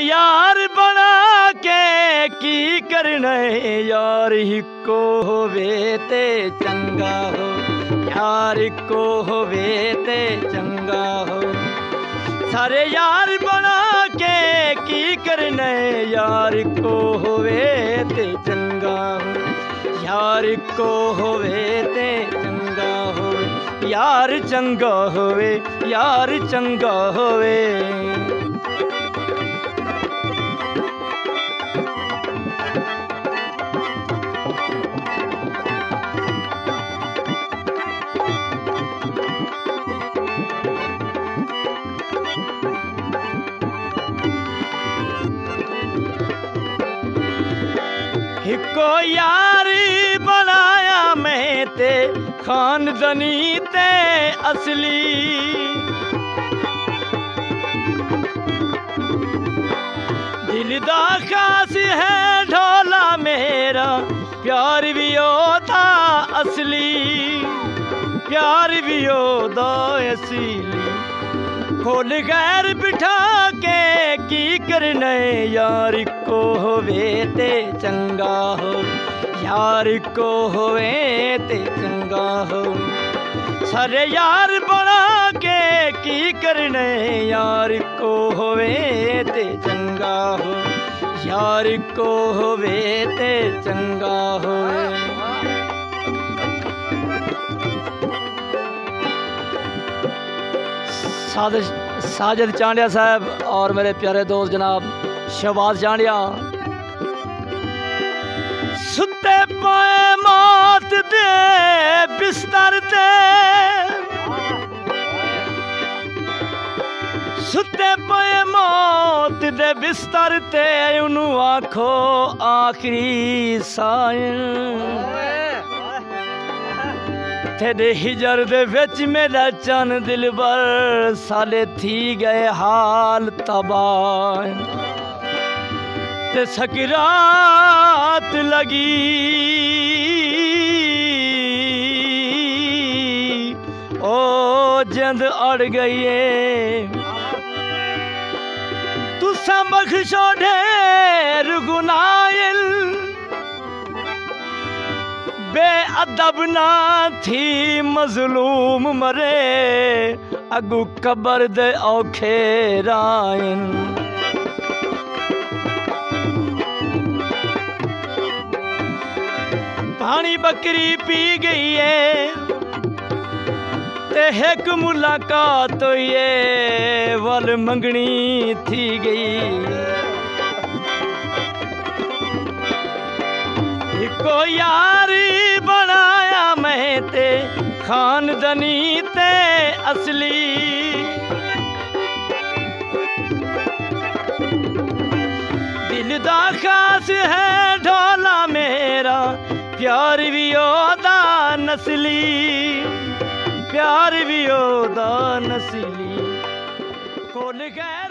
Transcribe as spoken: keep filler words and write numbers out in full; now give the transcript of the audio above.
यार बना के की करना यार हिको होवे ते चंगा हो, यार हिको होवे ते चंगा हो। सारे यार बना के की करना यार हिको होवे ते चंगा हो, यार हिको होवे ते चंगा हो, यार चंगा होवे, यार चंगा होवे। हिको यारी बनाया मैं ते खानदनी ते असली, दिल दा खास है ढोला मेरा प्यार भी ओदा असली, प्यार भी ओदा असली। खोल गैर बिठा के की करने यार को होवे ते चंगा हो, यार को होवे ते चंगा हो। सारे यार बना के की करने यार को होवे ते चंगा हो, यार को होवे ते चंगा हो। साजिद चांडिया साहब और मेरे प्यारे दोस्त जनाब शहबाज चांडिया। सुते पाए मौत दे बिस्तर ते, सुते पाए मौत दे बिस्तर ते उन्हों आखो आखिरी सायन। तेरे हिजर दे विच मेरा चन दिल बर साले थी गए हाल तबाह, ते सकरात लगी ओ जिंद अड़ गई है। तुसा बख्शो ढेर गुनाहिल बेअदब ना थी मजलूम मरे अगू कबर दे औखे रायन। पानी बकरी पी गई है ते एक मुलाकात ये वल मंगनी थी गई। को यारी बनाया मैं ते खानदनी ते असली, दिल दा खास है ढोला मेरा प्यार भी ओदा नस्ली, प्यार भी ओदा नस्ली। कोल गैर